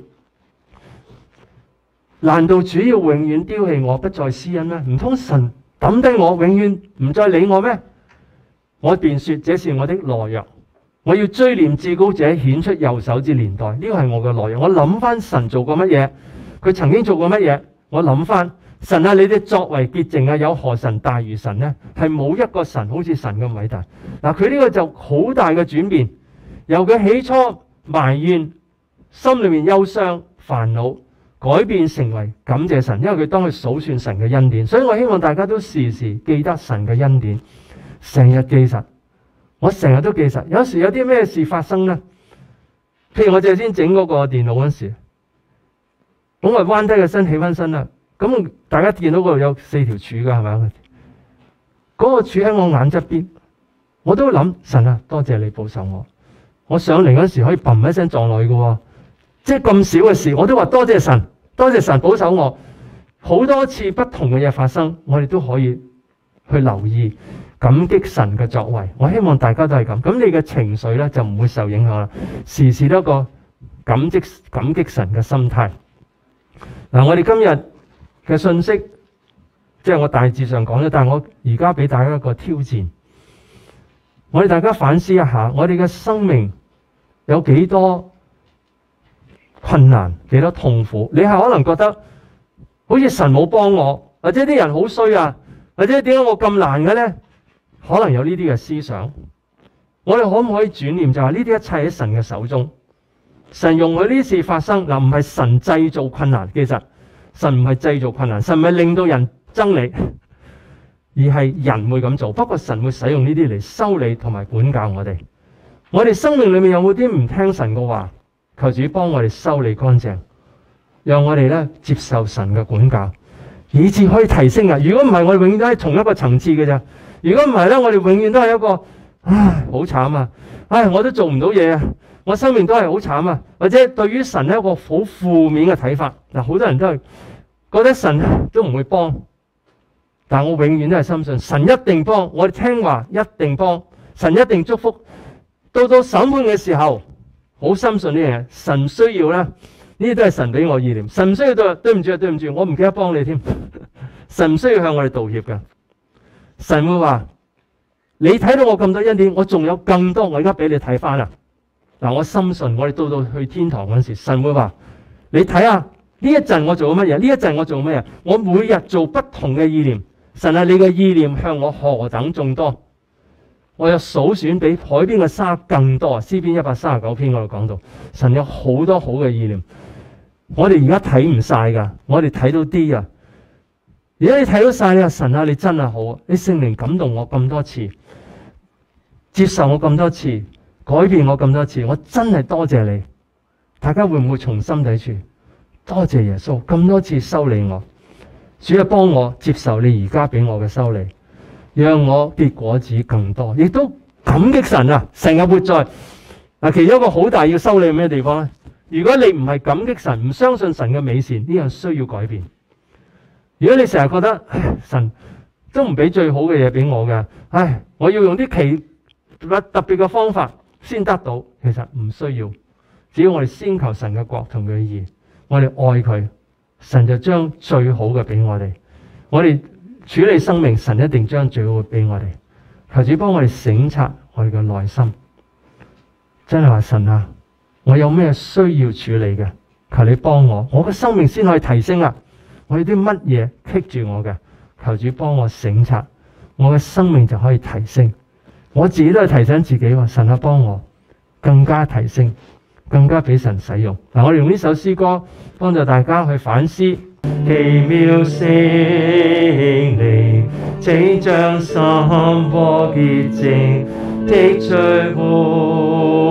難道主要永遠丟棄我，不再施恩咩？唔通神抌低我，永遠唔再理我咩？我便說這是我的懦弱，我要追念至高者顯出右手之年代，呢個係我嘅懦弱。我諗翻神做過乜嘢，佢曾經做過乜嘢，我諗翻神啊，你哋作為潔淨啊，有何神大如神呢？係冇一個神好似神咁偉大。嗱，佢呢個就好大嘅轉變，由佢起初埋怨，心裏面憂傷煩惱，改變成為感謝神，因為佢當佢數算神嘅恩典。所以我希望大家都時時記得神嘅恩典，成日記實。我成日都記實。有時有啲咩事發生呢？譬如我淨係先整嗰個電腦嗰時，咁我彎低個身起翻身啦。咁大家見到嗰度有四條柱噶係咪？嗰個柱喺我眼側邊，我都諗神啊，多謝你保守我。我上嚟嗰時可以砰一聲撞落去嘅，即係咁少嘅事，我都話多謝神，多謝神保守我。好多次不同嘅嘢發生，我哋都可以去留意。感激神嘅作為，我希望大家都係咁。咁你嘅情緒咧就唔會受影響啦。時時都一個感激感激神嘅心態。嗱，我哋今日嘅信息，即係我大致上講咗，但係我而家俾大家一個挑戰。我哋大家反思一下，我哋嘅生命有幾多困難，幾多痛苦？你係可能覺得好似神冇幫我，或者啲人好衰啊，或者點解我咁難嘅咧？可能有呢啲嘅思想，我哋可唔可以轉念就係呢啲一切喺神嘅手中？神容許呢事發生嗱，唔係神製造困難，其實神唔係製造困難，神唔係令到人憎你，而係人會咁做。不過神會使用呢啲嚟修理同埋管教我哋。我哋生命裏面有冇啲唔聽神嘅話？求主幫我哋修理乾淨，讓我哋咧接受神嘅管教，以致可以提升啊！如果唔係，我哋永遠都係同一個層次嘅咋。如果唔係咧，我哋永遠都係一個，唉，好慘啊！唉，我都做唔到嘢啊！我生命都係好慘啊！或者對於神係一個好負面嘅睇法。嗱，好多人都係覺得神都唔會幫，但我永遠都係深信神一定幫。我哋聽話一定幫，神一定祝福。到到審判嘅時候，好深信呢樣嘢。神需要咧，呢啲都係神俾我意念。神唔需要對對唔住啊，對唔住，我唔記得幫你添。神唔需要向我哋道歉嘅。神會話：你睇到我咁多恩典，我仲有更多，我而家俾你睇翻啦。嗱，我深信我哋到到去天堂嗰時，神會話：你睇下呢一陣我做咗乜嘢？呢一陣我做乜嘢？我每日做不同嘅意念。神啊，你嘅意念向我何等眾多，我有數算比海邊嘅沙更多。詩篇一百三十九篇嗰度講到，神有好多好嘅意念，我哋而家睇唔晒噶，我哋睇到啲啊。而家你睇到晒，你話神啊，你真係好，你聖靈感動我咁多次，接受我咁多次，改變我咁多次，我真係多謝你。大家會唔會從心底處多謝耶穌咁多次修理我？主啊，幫我接受你而家俾我嘅修理，讓我結果子更多，亦都感激神啊！成日活在嗱，其中一個好大要修理係咩地方咧？如果你唔係感激神，唔相信神嘅美善，呢樣需要改變。如果你成日覺得唉，神都唔俾最好嘅嘢俾我嘅，唉，我要用啲奇特別嘅方法先得到，其實唔需要。只要我哋先求神嘅國同佢嘅義，我哋愛佢，神就將最好嘅俾我哋。我哋處理生命，神一定將最好嘅俾我哋。求主幫我哋省察我哋嘅內心，真係話神啊，我有咩需要處理嘅？求你幫我，我嘅生命先可以提升啊！我有啲乜嘢棘住我嘅，求主幫我省察，我嘅生命就可以提升。我自己都係提醒自己話，神啊，幫我更加提升，更加俾神使用。嗱，我哋用呢首詩歌幫助大家去反思。奇妙聖靈，請將心波潔淨的罪污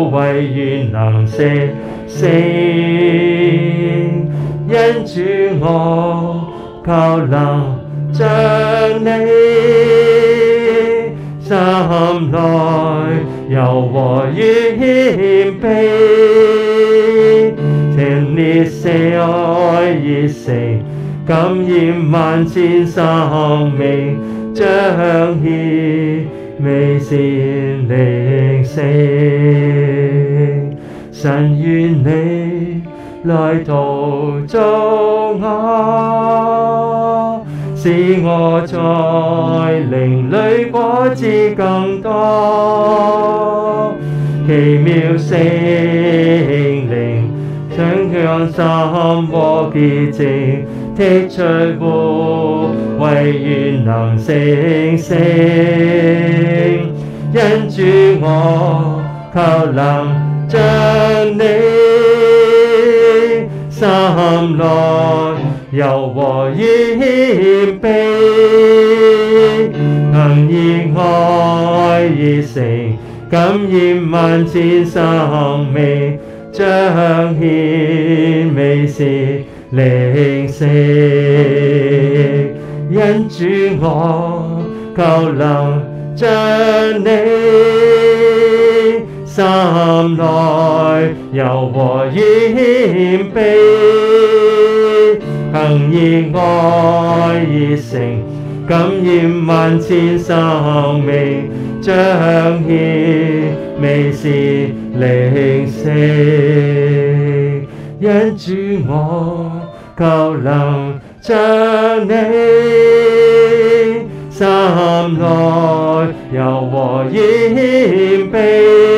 唯願能成聖，因主我靠能像你，心內柔和與謙卑，情烈世愛熱誠，感染萬千生命，彰顯美善靈性。神願你來陶造我，使我在靈裡果子更多，奇妙聖靈想向心和潔淨，剔除污穢，願能成聖。因主我靠能像你，心內柔和與謙卑，能以愛熱誠，感染萬千生命，彰顯美善靈性。因主我靠能像你，心內柔和與謙卑，行以愛熱誠，感染萬千生命，彰顯美善靈性。因主我靠能像你，心內柔和與謙卑，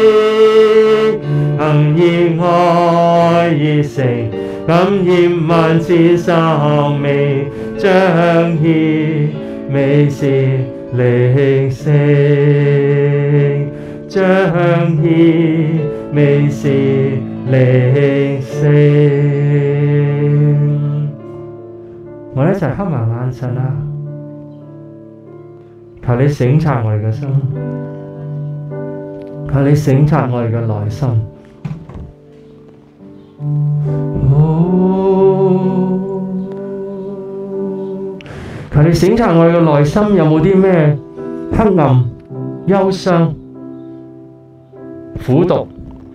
行以愛熱誠，感染萬千生命，彰顯美善靈性，彰顯美善靈性。我哋一齊黑埋眼神啦，求你省察我哋嘅心，求你省察我哋嘅內心。求你省察我哋嘅內心，有冇啲咩黑暗、憂傷、苦毒？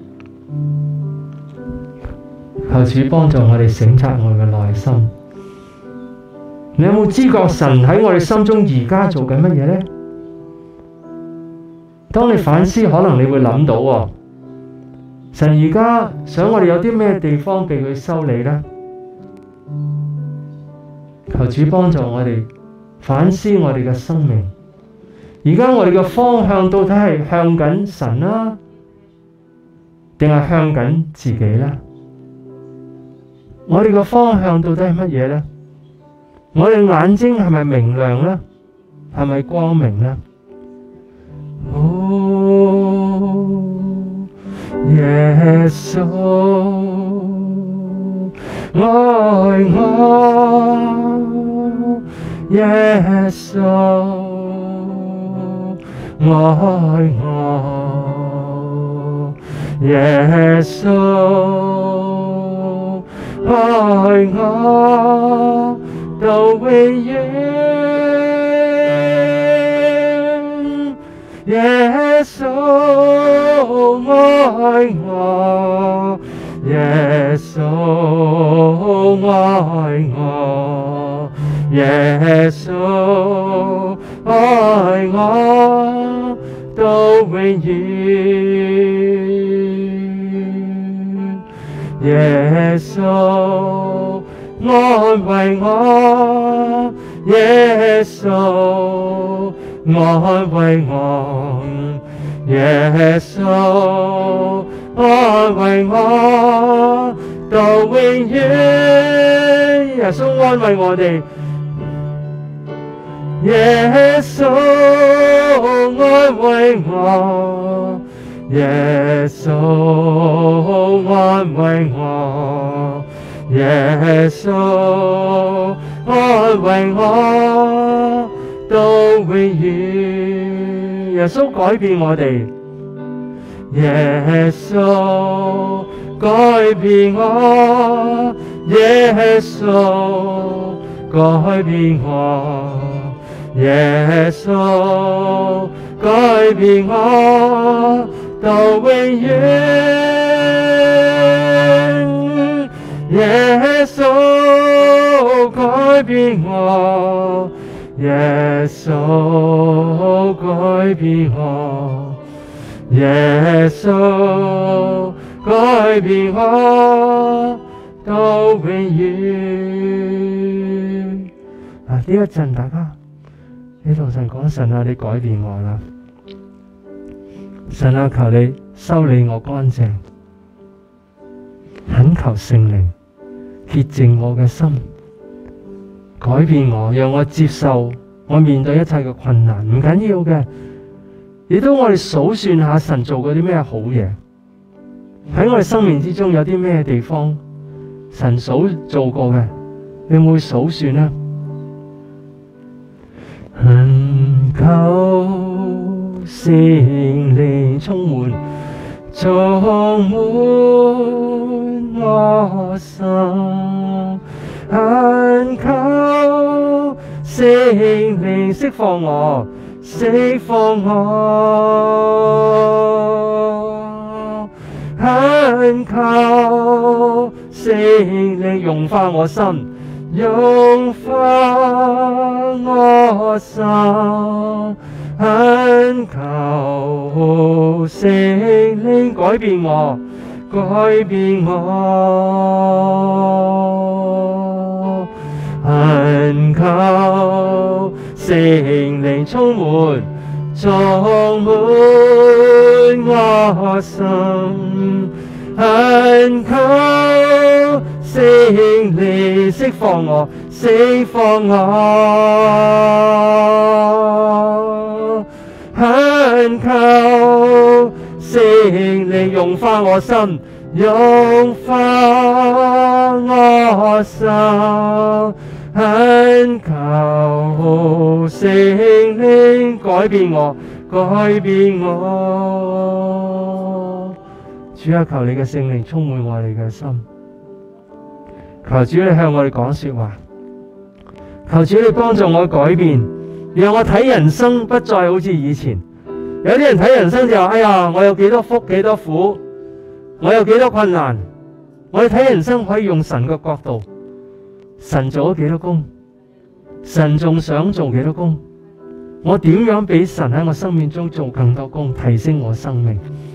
求主幫助我哋省察我哋嘅內心。你有冇知覺神喺我哋心中而家做緊乜嘢呢？當你反思，可能你會諗到喎，神而家想我哋有啲咩地方被佢修理呢？求主幫助我哋反思我哋嘅生命。而家我哋嘅方向到底係向緊神啦，定係向緊自己呢？我哋嘅方向到底係乜嘢呢？我哋眼睛係咪明亮呢？係咪光明呢？哦，耶穌愛我，耶穌愛我，耶穌愛我到永遠，耶穌愛我，耶穌愛我，耶穌愛我到永遠，耶穌安慰我，耶穌安慰我，耶穌安慰我到永遠。耶穌安慰我哋，耶穌安慰我，耶穌安慰我，耶穌安慰我到永遠。耶穌改變我哋， 耶穌改變我，耶穌改變我，耶穌改變我到永遠，耶穌改變我，耶穌改變我，耶穌改變我到永遠。嗱，呢一陣大家你同神講，神啊，你改變我啦，神啊，求你修理我乾淨，懇求聖靈潔淨我嘅心，改變我，讓我接受我面對一切嘅困難，唔緊要嘅。亦都我哋數算下神做過啲咩好嘢，喺我哋生命之中有啲咩地方神數做過嘅，你會唔會數算呢？懇求聖靈充滿充滿我心，懇求聖靈釋放我，釋放我，懇求聖靈融化我心，融化我心，懇求聖靈改變我，改變我，懇求聖靈充滿充滿我心，懇求聖靈釋放我，釋放我，懇求聖靈融化我心，融化我心，懇求聖靈改變我，改變我。主啊，求你嘅聖靈充滿我哋嘅心，求主你向我哋講說話，求主你幫助我改變，讓我睇人生不再好似以前。有啲人睇人生就話：哎呀，我有幾多福幾多苦，我有幾多困難。我哋睇人生可以用神嘅角度，神做咗幾多工，神仲想做幾多工，我點樣俾神喺我生命中做更多工，提升我生命。